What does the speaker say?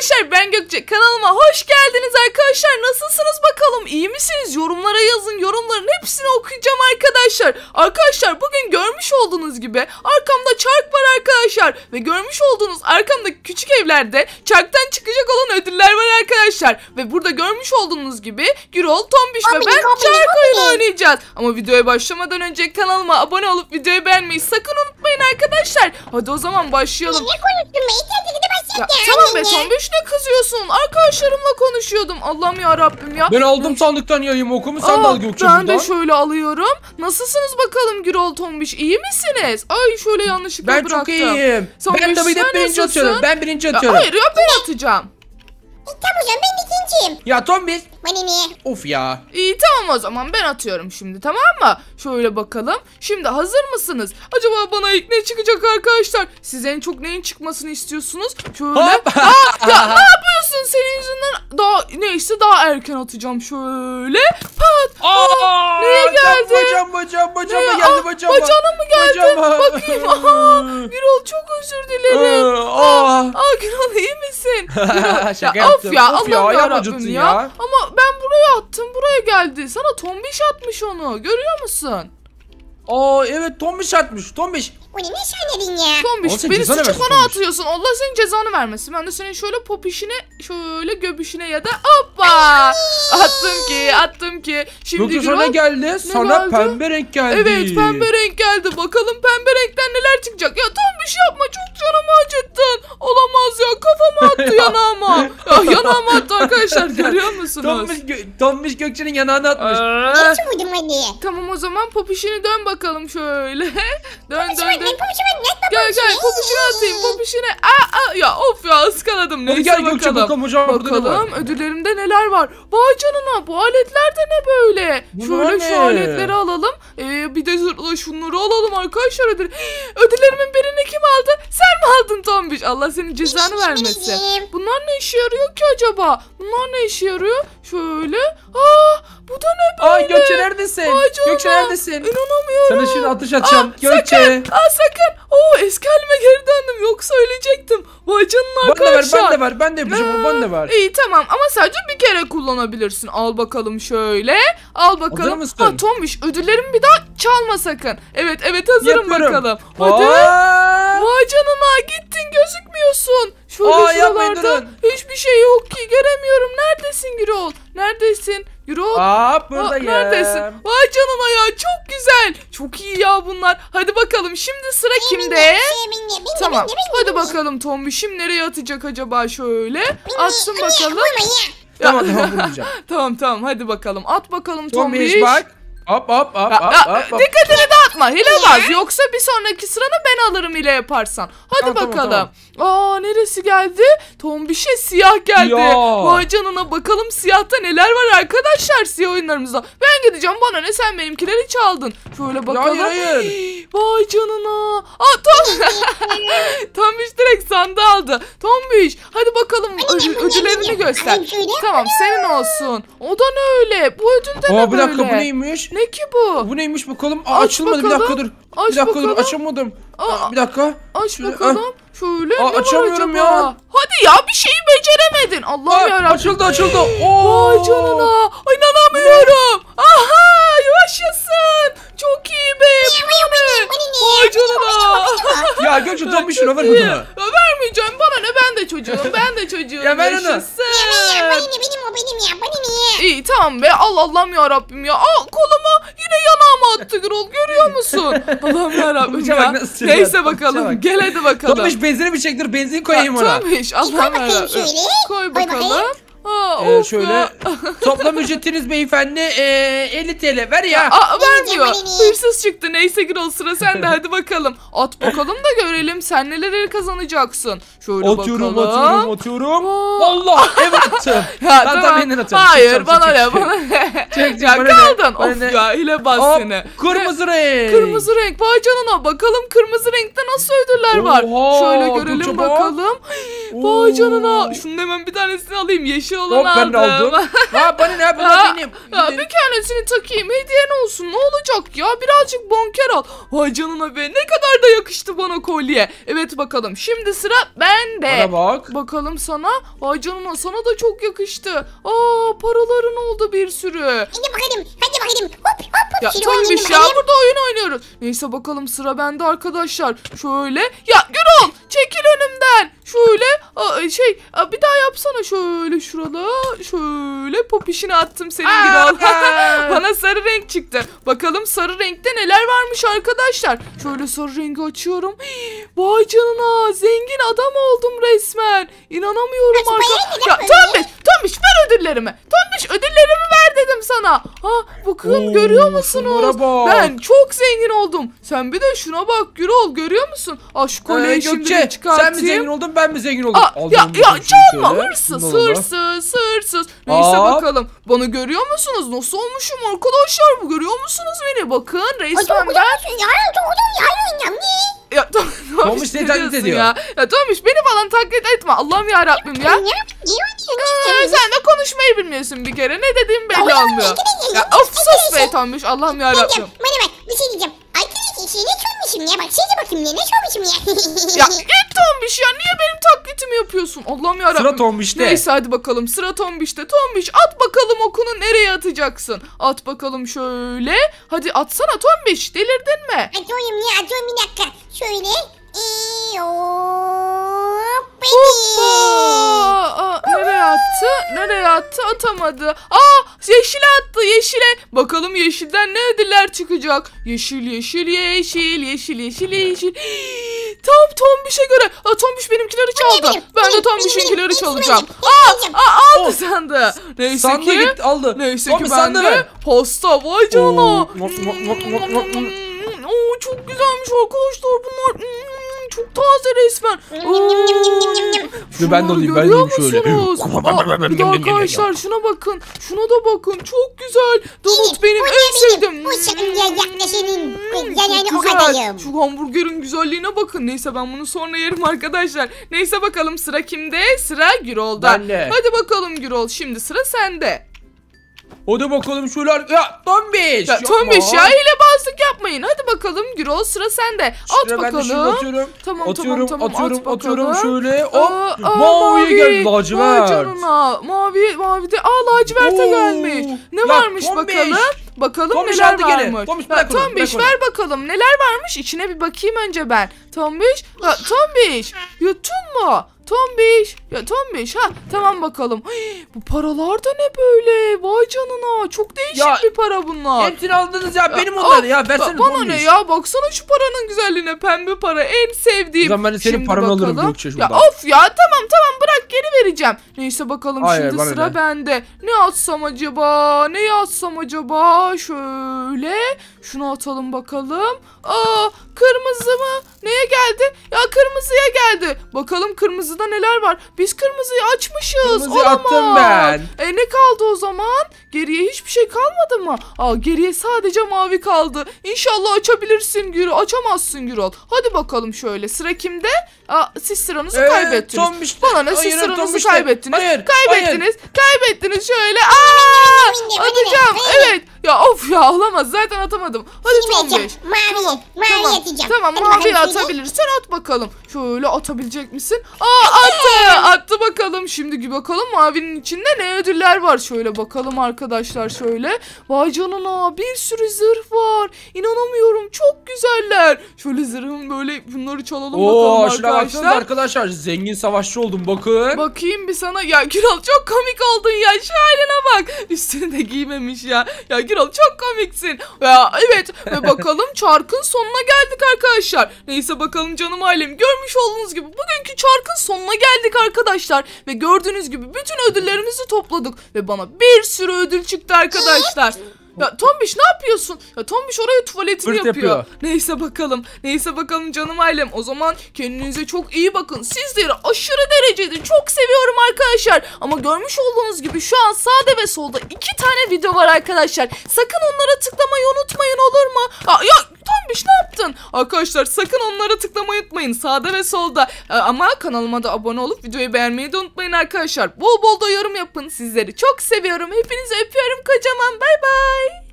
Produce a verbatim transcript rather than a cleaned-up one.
arkadaşlar, ben Gökçe, kanalıma hoş geldiniz arkadaşlar. Nasılsınız bakalım, iyi misiniz? Yorumlara yazın, yorumların hepsini okuyacağım arkadaşlar. Arkadaşlar bugün görmüş olduğunuz gibi arkamda çark var arkadaşlar. Ve görmüş olduğunuz arkamdaki küçük evlerde çarktan çıkacak olan ödüller var arkadaşlar. Ve burada görmüş olduğunuz gibi Gürol, Tombiş ve ben çark oyunu oynayacağız. Ama videoya başlamadan önce kanalıma abone olup videoyu beğenmeyi sakın unutmayın arkadaşlar. Hadi o zaman başlayalım. Ne konuştun be? Ya, tamam be Tombiş, ne kızıyorsun? Arkadaşlarımla konuşuyordum. Allah'ım ya Rabbim ya. Ben aldım sandıktan yayım okumu, sen de al Gökçe Ben buradan. de şöyle alıyorum. Nasılsınız bakalım Gürol, Tombiş? İyi misiniz? Ay şöyle yanlışlıkla Ben bıraktım. çok iyiyim. Tombiş, Ben de bir de sen birinci nasılsın? atıyorum. Ben birinci Ya, atıyorum. hayır ya, ben atacağım. E, tamam o zaman ben ikinciyim. Ya Tombiş. Bana ne? Of ya. İyi tamam, o zaman ben atıyorum şimdi, tamam mı? Şöyle bakalım. Şimdi hazır mısınız? Acaba bana ilk ne çıkacak arkadaşlar? Siz en çok neyin çıkmasını istiyorsunuz? Şöyle. Hop. Aa, ya ne yapıyorsun? Senin yüzünden daha neyse daha erken atacağım. Şöyle. Pat. Aa, neye geldi? Bacağım bacağım bacağıma Ne? geldi Aa, bacağıma. bacağına mı geldi? Bacağıma. Bakayım. Aha, Gürol çok özür dilerim. Aa. Aa Gürol, iyi misin? Gürol, Şaka ya, yaptım. of ya, Of ya, Allah'ım ayağım yarabbim acıttın ya. ya. Ama ben buraya attım, buraya geldi. Sana Tombiş atmış onu. Görüyor musun? Aa evet, Tombiş atmış. Tombiş. O ne ne söyledin ya? Tombiş, Olsun, beni cezanı sıçıp versin ona Tombiş. atıyorsun. Allah senin cezanı vermesin. Ben de senin şöyle popişine, şöyle göbüşüne ya da hoppa. Attım ki, attım ki. Şimdi Gökçe sana Gürol- geldi. Sana geldi? pembe renk geldi. Evet, pembe renk geldi. Bakalım pembe renkten neler çıkacak. Ya Tombiş yapma, çok canımı acıttın. Olamaz ya, kafama attı yanağıma. Ya yanağıma attı arkadaşlar, görüyor musunuz? Tombiş, Gö- Tombiş Gökçe'nin yanağına atmış. Ee, Ne vurdum hadi? tamam o zaman popişini dön bakalım şöyle. Dön Popişime dön ne? dön. Popişime ne? Gel gel, popişini atayım, popişini. Aa, aa, ya of ya, ıskaladım. Hadi Neyse gel Gökçe, bakalım. bakalım hocam, burada ne var? Bakalım ödüllerimde neler var. Vay canına, bu aletler de ne böyle? Bunlar Şöyle ne? şu aletleri alalım. Ee, bir de zırhla şunları alalım arkadaşlar. Ödül. Ödüllerimin birini kim aldı? Sen mi aldın Tombiş? Allah senin cezanı vermesin. Benim. Bunlar ne işe yarıyor ki acaba? Bunlar ne işe yarıyor? Şöyle. Aa, bu da ne böyle? Ay Gökçe neredesin? Vay canına. Gökçe neredesin? İnanamıyorum. Sana şimdi atış atacağım. Aa, Gökçe. Sakın. Aa, sakın. Oo, eski halime geri döndüm. Yoksa ölecektim. Vay canına Ben de var, arkadaşlar. ben de var. Ben de yapacağım, ben de var. İyi tamam, ama sadece bir kere kullanabilirsin. Al bakalım şöyle. Al bakalım. Hazır mısın? Ha Tombiş, ödüllerimi bir daha çalma sakın. Evet evet, hazırım Yapıyorum. bakalım. Hadi. Aa! Vay canına, gittin, gözükmüyorsun. Şöyle Aa, yapmayın, şuralarda durun. hiçbir şey yok ki, göremiyorum. Neredesin Gürol? Neredesin? Gürol? Aa, Aa, buradayım. neredesin? Vay canına ya, çok güzel. Çok iyi ya bunlar. Hadi bakalım, şimdi sıra kimde? Benim, benim, Tamam. benim, benim, Hadi benim. bakalım Tombiş'im nereye atacak acaba şöyle? Atsın Anne, bakalım. vurma ya. Tamam tamam, vurmayacağım. Tamam tamam, hadi bakalım. At bakalım Tombiş. Tombiş bak. Hop hop hop Ya, hop ya, hop. hop. dikkatini dağıtma, hilebaz. Yoksa bir sonraki sıranı ben alırım hile yaparsan. Hadi Tamam, tamam, bakalım. Aa, neresi geldi? Tombiş'e siyah geldi. Ya. Vay canına, bakalım siyahta neler var arkadaşlar siyah oyunlarımızda. Ben gideceğim, bana ne, sen benimkileri çaldın. Şöyle bakalım. hayır, hayır. Vay canına. Aa, Tom... Tombiş direkt sandığı aldı. Tombiş, hadi bakalım, ödül, ödüllerini göster. Ay, şöyle. Tamam, senin olsun. O da ne öyle? Bu ödül de Aa, ne bir böyle? dakika, bu neymiş? Ne ki bu? Bu neymiş bakalım? Aa, Aç açılmadı, bakalım. bir dakika dur. Aç bir dakika bakalım. dur, açamadım. Aa, Aa, bir dakika. Aç Şöyle, bakalım. Şöyle Aa, ne var açamıyorum acaba? ya. Hadi ya, bir şeyi beceremedin. Allah'ım Aa, yarabbim. açıldı açıldı. Oo. Vay canına. Ay, inanamıyorum. Aha, yaşasın. Çok iyi be. Bu ne? Vay canına. Ya Gökçe, Tombiş şuna ver Çok iyi. bunu. Ya, vermeyeceğim, bana ne, ben de çocuğum. Ben de çocuğum. Ya ver onu. Yaşasın. Ya, bana ne? Benim o benim ya. Bana ne? İyi tamam be, al Allah'ım yarabbim ya. Aa, koluma yine yanağıma attı Gürol, görüyor musun? Allah'ım yarabbim Tombiş'e ya. bak nasıl sürüyor. Neyse Tombiş'e bakalım, bak. gel hadi bakalım. Tombiş benzini bir çektir, benzin koyayım ona. Tombiş, Koy Allah'ım bakayım yarabbim. şöyle. Koy Koy bakayım. bakalım. Aa, Ee, of şöyle ya. toplam ücretiniz beyefendi ee, elli TL ver ya. Aa, vermiyor. Vereceğim beni. Hırsız çıktı. Neyse Gürol, sıra sende, hadi bakalım. At bakalım da görelim sen neleri kazanacaksın. Şöyle Atıyorum bakalım. atıyorum atıyorum. Aa. Allah, evet attım. Ya Tamam, tamam, yeniden atıyorum. Hayır, Çek, çek, bana çek, ne, çek. bana ne. Çek, çek, Ya bana ne, kaldın. bana Of ne. ya, hile bas Hop, seni. kırmızı renk. Kırmızı renk, vay canına, bakalım kırmızı renkte nasıl ödüller var. Oha, Şöyle görelim Gökçe bak. bakalım. Vay Oo. canına, şunun hemen bir tanesini alayım, yeşil şey olan Hop ben de aldım. aldım. Ha bana ne Ya, bunlar benim. ya Gidin. bir tanesini takayım, hediyen olsun, ne olacak ya, birazcık bonker al. Vay canına be, ne kadar da yakıştı bana kolye. Evet bakalım, şimdi sıra bende. Bana bak. Bakalım sana. Vay canına, sana da çok yakıştı. Aa, paraların oldu bir sürü. Hadi bakalım. Hadi bakalım. Hop hop hop. Ya Şöyle Tombiş oynayalım ya, bakalım. burada oyun oynuyoruz. Neyse bakalım, sıra bende arkadaşlar. Şöyle, ya Gürol çekil önümden. Şöyle aa, şey aa, bir daha yapsana, şöyle şurada şöyle popişini attım senin Gürol. Bana sarı renk çıktı. Bakalım sarı renkte neler varmış arkadaşlar. Şöyle sarı rengi açıyorum. Hii, vay canına, zengin adam oldum resmen. İnanamıyorum Kaç arkadaşlar. paraya Ya neden Tombiş, Tombiş ver ödüllerimi. Tombiş ödüllerimi ver dedim sana. Ha bakın, Oo, görüyor musunuz? şunlara bak. Ben çok zengin oldum. Sen bir de şuna bak Gürol, görüyor musun? Aa, şu kolyeyi Ee, şimdi Gökçe bir sen mi çıkartayım. zengin oldun ben mi zengin oldum? Aa, Aldım ya bunu ya şöyle. çalma, hırsız Bunu alalım. hırsız hırsız. Neyse Aa. bakalım. Bana görüyor musunuz? Nasıl olmuşum arkadaşlar? Bu görüyor musunuz beni? Bakın Ay, resmen çok ben. güzel. Ya çok güzel. Ya oynayacağım. Ne? Ya Tom, Tombiş seni taklit ediyor. Ya, ya Tombiş beni falan taklit etme. Allah'ım ya Rabbim ya. Ya niye Ee, oynuyorsun? sen de konuşmayı bilmiyorsun bir kere. Ne dediğim belli Oğlum, olmuyor. ikiniz de- Ya of sus be ikiniz de- Tombiş. Allah'ım ya Rabbim. Diyeceğim. Bana bak bir şey diyeceğim. Arkadaşlar şey ne çalmışım ya. Bak size bakayım ya. Ne çalmışım ya. Ya git Tombiş ya, niye benim taklitimi yapıyorsun? Allah'ım yarabbim. Sıra Tombiş'te. Neyse hadi bakalım, sıra Tombiş'te. Tombiş at bakalım okunu nereye atacaksın? At bakalım şöyle. Hadi atsana Tombiş, delirdin mi? Atıyorum ya. Atıyorum bir dakika. Şöyle. Eee, hop, Hoppa! benim. Aa, nereye attı? Nereye attı? Atamadı. Aa, yeşile attı, yeşile. Bakalım yeşilden ne ödüller çıkacak? Yeşil yeşil yeşil yeşil yeşil yeşil. Tam Tombiş'e göre. Aa, Tombiş benimkileri çaldı. benim, Ben de benim, Tombiş'inkileri benim, çalacağım. benim, Aa, benim. aa, aldı Oh. sandı. Neyse Sandı ki. gitti aldı. Neyse Tombiş ki ben sandı de ver. pasta. Vay canına. Oo, nom, nom, nom, nom, nom, nom. Oo, çok güzelmiş arkadaşlar bunlar. Hmm, çok taze resmen. Yum, yum, yum, yum, yum, yum, yum. Dur, ben de alayım, ben de Görüyor alayım şöyle. musunuz? Aa, bir de arkadaşlar şuna bakın. Şuna da bakın. Çok güzel. Donut benim bu en ne sevdiğim. benim? Bu senin ya, yaklaşının. Hmm, Yani çok o güzel. kadarım. Şu hamburgerin güzelliğine bakın. Neyse ben bunu sonra yerim arkadaşlar. Neyse bakalım sıra kimde? Sıra Gürol'da. Bende. Hadi bakalım Gürol. Şimdi sıra sende. Hadi bakalım şöyle. Ya Tombiş. Ya Tombiş ya, hilebazlık yapmayın. Hadi bakalım Gürol, sıra sende. At Şuraya ben de şunu bakalım. atıyorum. Tamam, atıyorum, tamam, tamam. atıyorum, At atıyorum bakalım. şöyle. Hop. Aa, aa, Maviye mavi. geldi Vay lacivert. canına. Mavi, mavi de. Aa, laciverte Oo. gelmiş. Ne Ya varmış Tombiş. bakalım? Bakalım Tombiş neler aldı gene. varmış. Tombiş, Ya, bırak onu, Tombiş bırak onu. ver bakalım neler varmış. İçine bir bakayım önce ben. Tombiş. Ya, Tombiş. Yuttun mu? Tombiş. Ya Tombiş ha. Tamam bakalım. Hii, bu paralar da ne böyle? Vay canına. Çok değişik Ya, bir para bunlar. Hepsini aldınız ya. Benim Aa, onlar ya. Versene ba- Bana Tombiş. ne ya, baksana şu paranın güzelliğine, pembe para en sevdiğim. O zaman ben de senin Şimdi paranı alırım bakalım. Gökçe Ya şuradan. of ya, tamam tamam bırak, geri vereceğim. Neyse bakalım, Hayır, şimdi bana sıra ne? bende. Ne atsam acaba, ne atsam acaba, şöyle şunu atalım bakalım. Aa, kırmızı mı? Neye geldi? Ya kırmızıya geldi. Bakalım kırmızıda neler var. Biz kırmızıyı açmışız. Kırmızıyı Olamaz. attım ben. E ne kaldı o zaman? Geriye hiçbir şey kalmadı mı? Aa, geriye sadece mavi kaldı. İnşallah açabilirsin Gürol. Açamazsın Gürol. Hadi bakalım şöyle. Sıra kimde? Aa, siz sıranızı Ee, kaybettiniz. Tombiş de- Bana ne, siz Hayır, sıranızı Tombiş de- kaybettiniz. Hayır, kaybettiniz. Kaybettiniz şöyle. Aa, benim de, benim de, atacağım. benim de. Evet. Ya of ya, olamaz. Zaten atamadım. Hadi Şimdi Tombiş. vereceğim. Mavi, mavi Tamam, atacağım. tamam Hadi mavi bakalım şöyle. atabilirsen at bakalım. Şöyle atabilecek misin? Aa, attı. Attı bakalım. Şimdi bakalım mavinin içinde ne ödüller var. Şöyle bakalım arkadaşlar şöyle. Vay canına, bir sürü zırh var. İnanamıyorum, çok güzeller. Şöyle zırhım böyle, bunları çalalım Oo, bakalım şuna baksanıza arkadaşlar. arkadaşlar. Zengin savaşçı oldum bakın. Bakayım bir sana. Ya Gürol çok komik oldun ya. Şu haline bak. Üstünü de giymemiş ya. Ya Gürol çok komiksin. Ya evet. Ve bakalım çarkın sonuna geldik arkadaşlar. Neyse bakalım canım ailem. Görmüş olduğunuz gibi bugünkü çarkın sonuna geldik arkadaşlar. Ve gördüğünüz gibi bütün ödüllerimizi topladık. Ve bana bir sürü ödül çıktı arkadaşlar. Ya Tombiş ne yapıyorsun? Ya Tombiş oraya tuvaletini Fırt yapıyor. yapıyor. Neyse bakalım. Neyse bakalım canım ailem. O zaman kendinize çok iyi bakın. Sizleri aşırı derecede çok seviyorum arkadaşlar. Ama görmüş olduğunuz gibi şu an sağda ve solda iki tane video var arkadaşlar. Sakın onlara tıklamayı unutmayın, olur mu? Aa, ya Tombiş ne yaptın? yaşasın. Arkadaşlar sakın onlara tıklamayı unutmayın. Sağda ve solda. Ee, ama kanalıma da abone olup videoyu beğenmeyi de unutmayın arkadaşlar. Bol bol da yorum yapın. Sizleri çok seviyorum. Hepinizi öpüyorum kocaman. Bay bay.